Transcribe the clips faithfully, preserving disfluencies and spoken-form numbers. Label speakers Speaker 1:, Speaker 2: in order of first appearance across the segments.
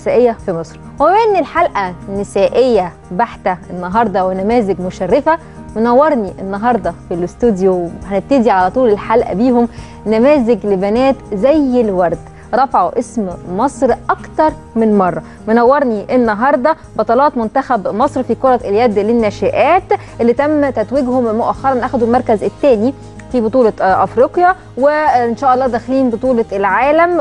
Speaker 1: النسائية في مصر. وبما ان الحلقة نسائية بحتة النهاردة ونماذج مشرفة، منورني النهاردة في الاستوديو، هنبتدي على طول الحلقة بيهم نماذج لبنات زي الورد رفعوا اسم مصر أكتر من مرة. منورني النهاردة بطلات منتخب مصر في كرة اليد للناشئات اللي تم تتويجهم مؤخرا، أخذوا المركز الثاني في بطولة أفريقيا، وإن شاء الله داخلين بطولة العالم،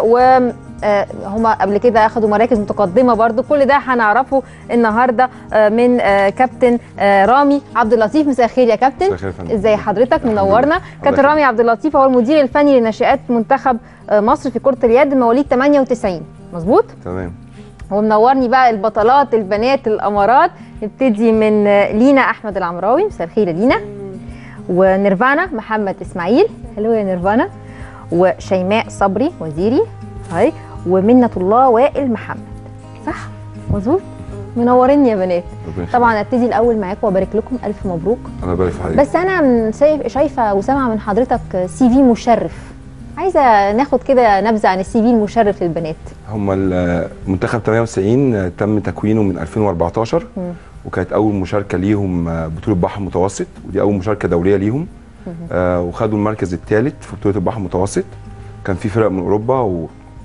Speaker 1: وهم قبل كده أخذوا مراكز متقدمة برضو. كل ده هنعرفه النهاردة من كابتن رامي عبد اللطيف. مساء الخير يا كابتن. ازاي حضرتك؟ منورنا. كابتن رامي عبد اللطيف هو المدير الفني لناشئات منتخب مصر في كرة اليد، مواليد ثمانية وتسعين، مظبوط؟
Speaker 2: تمام.
Speaker 1: هو منورني بقى البطلات البنات الأمارات. نبتدي من لينا أحمد العمراوي. مساء الخير يا لينا. ونيرفانا محمد اسماعيل. هلو يا نيرفانا. وشيماء صبري وزيري. هاي. ومنة الله وائل محمد. صح؟ مظبوط؟ منورين يا بنات. طبعا ابتدي الاول معاكم وابارك لكم، الف مبروك.
Speaker 2: الله يبارك في حضرتك.
Speaker 1: بس انا شايفه وسامعه من حضرتك سي في مشرف، عايزه ناخد كده نبذه عن السي في المشرف للبنات.
Speaker 2: هم المنتخب ثمانية وتسعين تم تكوينه من ألفين وأربعتاشر، م. وكانت اول مشاركه ليهم بطوله بحر المتوسط، ودي اول مشاركه دوليه ليهم. آه وخدوا المركز الثالث في بطوله البحر المتوسط. كان في فرق من اوروبا و...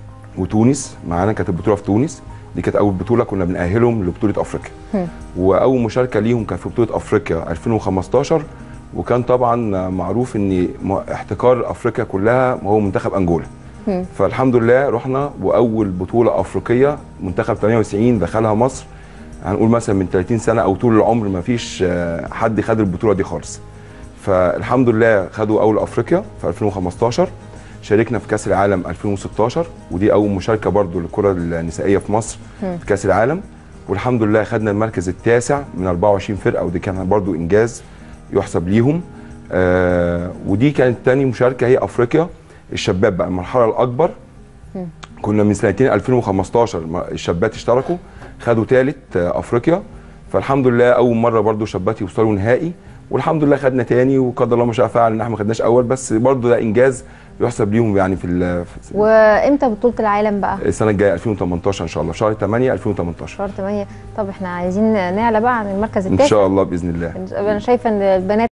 Speaker 2: وتونس معانا، كانت البطوله في تونس، دي كانت اول بطوله كنا بنأهلهم لبطوله افريقيا. م. واول مشاركه ليهم كان في بطوله افريقيا ألفين وخمستاشر، وكان طبعا معروف ان احتكار افريقيا كلها هو منتخب انجولا. م. فالحمد لله رحنا، واول بطوله افريقيه منتخب ثمانية وتسعين دخلها مصر، هنقول مثلا من ثلاثين سنه او طول العمر ما فيش حد خد البطوله دي خالص. فالحمد لله خدوا اول افريقيا في ألفين وخمستاشر. شاركنا في كاس العالم ألفين وستاشر، ودي اول مشاركه برضو للكره النسائيه في مصر م. في كاس العالم، والحمد لله خدنا المركز التاسع من أربعة وعشرين فرقه، ودي كان برضو انجاز يحسب ليهم. آه ودي كانت تاني مشاركه هي افريقيا الشباب بقى المرحله الاكبر. م. كنا من سنتين ألفين وخمستاشر الشابات اشتركوا خدوا ثالث افريقيا، فالحمد لله اول مره برضو شابات يوصلوا نهائي، والحمد لله خدنا تاني، وقدر الله ما شاء فعل ان احنا ما خدناش اول، بس برضو ده انجاز يحسب ليهم يعني في ال.
Speaker 1: وامتى بطوله العالم بقى؟
Speaker 2: السنه الجايه ألفين وتمنتاشر ان شاء الله، في شهر ثمانية ألفين وتمنتاشر.
Speaker 1: شهر ثمانية. طب احنا عايزين نعلى بقى عن المركز التاسع
Speaker 2: ان شاء الله باذن الله.
Speaker 1: انا شايفه ان البنات